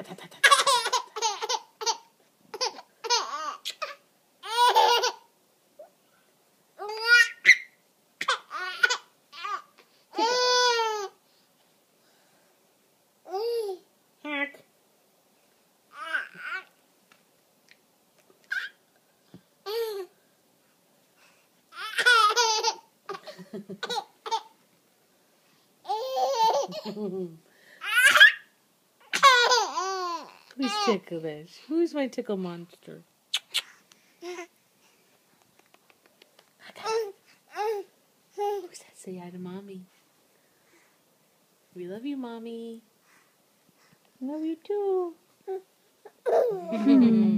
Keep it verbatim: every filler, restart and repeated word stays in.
Who's ticklish? Who's my tickle monster? Who's that? Say hi to Mommy. We love you, Mommy. Love you too.